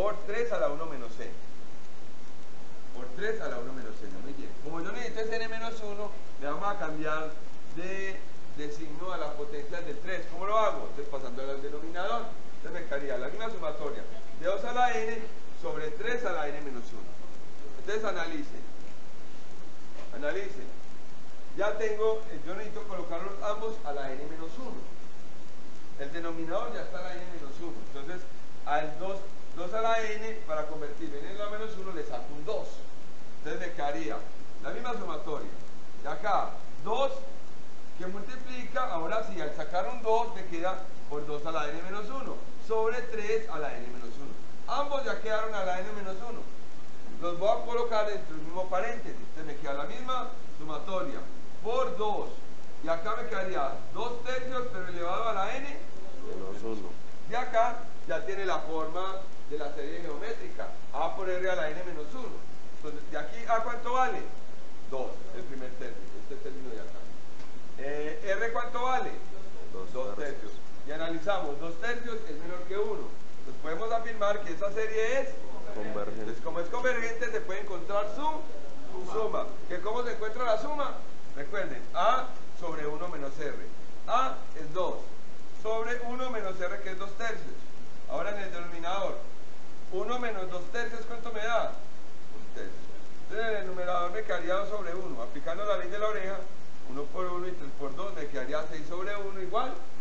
por 3 a la 1 menos n. Por 3 a la 1 menos n. Muy bien. Como yo necesito es n menos 1, le vamos a cambiar de signo a la potencia del 3. ¿Cómo lo hago? Entonces pasando al denominador. Entonces me quedaría la misma sumatoria de 2 a la n sobre 3 a la n menos 1. Entonces analicen. Ya tengo, yo necesito colocarlos ambos a la n menos 1. El denominador ya está a la n menos 1. Entonces al 2 a la n, para convertir en n a la menos 1 le saco un 2. Entonces me quedaría la misma sumatoria. Y acá 2 que multiplica, ahora sí, al sacar un 2 me queda por 2 a la n menos 1 sobre 3 a la n menos 1. Ambos ya quedaron a la n menos 1. Los voy a colocar dentro del mismo paréntesis. Entonces me queda la misma sumatoria por 2. Y acá me quedaría 2 tercios, pero elevado a la n Menos 1. de acá ya tiene la forma de la serie geométrica. A por r a la n menos 1. Entonces, de aquí a ¿cuánto vale? 2, el primer tercio. Este término de acá. ¿R cuánto vale? 2 tercios. Y analizamos, 2 tercios es menor que 1. Entonces podemos afirmar que esa serie es convergente. Entonces como es convergente se puede encontrar su suma. ¿Que cómo se encuentra la suma? Recuerden, A sobre 1 menos R. A es 2 sobre 1 menos R, que es 2 tercios. Ahora en el denominador, 1 menos 2 tercios, ¿cuánto me da? 1 tercio. Entonces en el numerador me quedaría 2 sobre 1. Aplicando la ley de la oreja, 1 por 1 y 3 por 2 me quedaría 6 sobre 1 igual